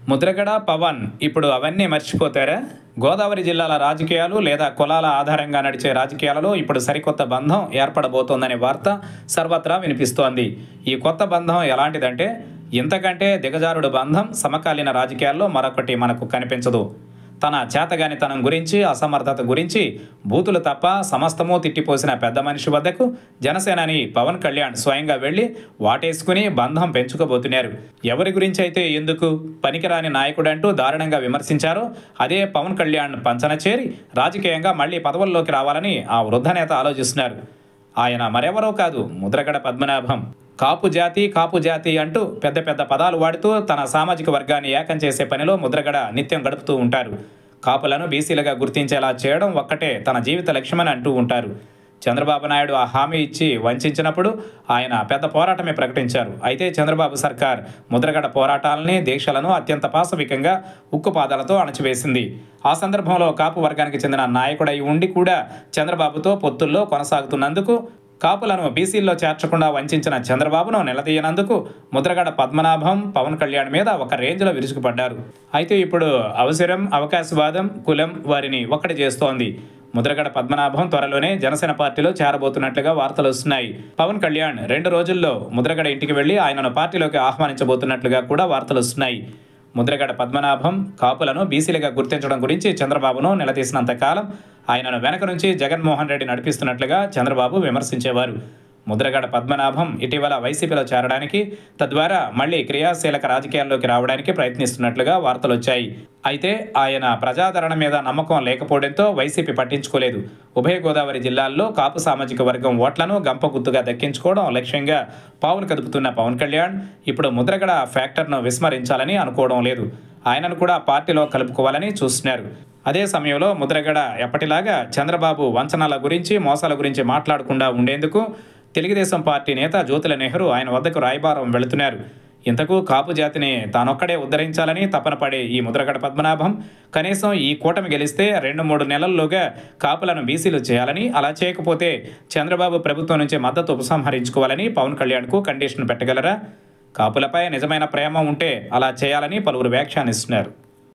ముద్రగడ పవన్ ఇప్పుడు అవన్నీ మర్చిపోతారా? గోదావరి జిల్లాల రాజకీయాలు లేదా కులాల ఆధారంగా నడిచే రాజకీయాలలో ఇప్పుడు సరికొత్త బంధం ఏర్పడబోతోందనే వార్త సర్వత్రా వినిపిస్తోంది. ఈ కొత్త బంధం ఎలాంటిదంటే, ఇంతకంటే దిగజారుడు బంధం సమకాలీన రాజకీయాల్లో మరొకటి మనకు కనిపించదు. తన చేతగానితనం గురించి, అసమర్థత గురించి బూతులు తప్ప సమస్తమూ తిట్టిపోసిన పెద్ద మనిషి వద్దకు జనసేనాని పవన్ కళ్యాణ్ స్వయంగా వెళ్లి వాటేసుకుని బంధం పెంచుకోబోతున్నారు. ఎవరి గురించి అయితే ఎందుకు పనికిరాని నాయకుడంటూ దారుణంగా విమర్శించారో అదే పవన్ కళ్యాణ్ పంచన చేరి రాజకీయంగా మళ్లీ పదవుల్లోకి రావాలని ఆ వృద్ధ నేత ఆలోచిస్తున్నారు. ఆయన మరెవరో కాదు, ముద్రగడ పద్మనాభం. కాపు జాతి అంటూ పెద్ద పెద్ద పదాలు వాడుతూ తన సామాజిక వర్గాన్ని ఏకం చేసే పనిలో ముద్రగడ నిత్యం గడుపుతూ ఉంటారు. కాపులను బీసీలుగా గుర్తించేలా చేయడం ఒక్కటే తన జీవిత లక్ష్యమని అంటూ ఉంటారు. చంద్రబాబు నాయుడు ఆ హామీ ఇచ్చి వంచినప్పుడు ఆయన పెద్ద పోరాటమే ప్రకటించారు. అయితే చంద్రబాబు సర్కార్ ముద్రగడ పోరాటాలని, దీక్షలను అత్యంత పాశవికంగా ఉక్కుపాదాలతో అణచివేసింది. ఆ సందర్భంలో కాపు వర్గానికి చెందిన నాయకుడై ఉండి కూడా చంద్రబాబుతో పొత్తుల్లో కొనసాగుతున్నందుకు, కాపులను బీసీల్లో చేర్చకుండా వంచిన చంద్రబాబును నిలదీయనందుకు ముద్రగడ పద్మనాభం పవన్ కళ్యాణ్ మీద ఒక రేంజ్లో విరుచుకుపడ్డారు. అయితే ఇప్పుడు అవసరం, అవకాశవాదం, కులం వారిని ఒక్కటి చేస్తోంది. ముద్రగడ పద్మనాభం త్వరలోనే జనసేన పార్టీలో చేరబోతున్నట్లుగా వార్తలు వస్తున్నాయి. పవన్ కళ్యాణ్ 2 రోజుల్లో ముద్రగడ ఇంటికి వెళ్లి ఆయనను పార్టీలోకి ఆహ్వానించబోతున్నట్లుగా కూడా వార్తలు వస్తున్నాయి. ముద్రగడ పద్మనాభం కాపులను బీసీలుగా గుర్తించడం గురించి చంద్రబాబును నిలదీసినంత కాలం ఆయనను వెనక నుంచి జగన్మోహన్ రెడ్డి నడిపిస్తున్నట్లుగా చంద్రబాబు విమర్శించేవారు. ముద్రగడ పద్మనాభం ఇటీవల వైసీపీలో చేరడానికి, తద్వారా మళ్లీ క్రియాశీలక రాజకీయాల్లోకి రావడానికి ప్రయత్నిస్తున్నట్లుగా వార్తలు వచ్చాయి. అయితే ఆయన ప్రజాదరణ మీద నమ్మకం లేకపోవడంతో వైసీపీ పట్టించుకోలేదు. ఉభయ గోదావరి జిల్లాల్లో కాపు సామాజిక వర్గం ఓట్లను గంపగుత్తుగా దక్కించుకోవడం లక్ష్యంగా పావులు కదుపుతున్న పవన్ కళ్యాణ్ ఇప్పుడు ముద్రగడ ఫ్యాక్టర్ను విస్మరించాలని అనుకోవడం లేదు. ఆయనను కూడా పార్టీలో కలుపుకోవాలని చూస్తున్నారు. అదే సమయంలో ముద్రగడ ఎప్పటిలాగా చంద్రబాబు వంచనల గురించి, మోసాల గురించి మాట్లాడకుండా ఉండేందుకు తెలుగుదేశం పార్టీ నేత జ్యోతుల నెహ్రూ ఆయన వద్దకు రాయబారం వెళుతున్నారు. ఇంతకు కాపు జాతిని తానొక్కడే ఉద్ధరించాలని తపన పడే ఈ ముద్రగడ పద్మనాభం కనీసం ఈ కూటమి గెలిస్తే 2-3 నెలల్లోగా కాపులను బీసీలు చేయాలని, అలా చేయకపోతే చంద్రబాబు ప్రభుత్వం నుంచి మద్దతు ఉపసంహరించుకోవాలని పవన్ కళ్యాణ్కు కండిషన్ పెట్టగలరా? కాపులపై నిజమైన ప్రేమ ఉంటే అలా చేయాలని పలువురు వ్యాఖ్యానిస్తున్నారు.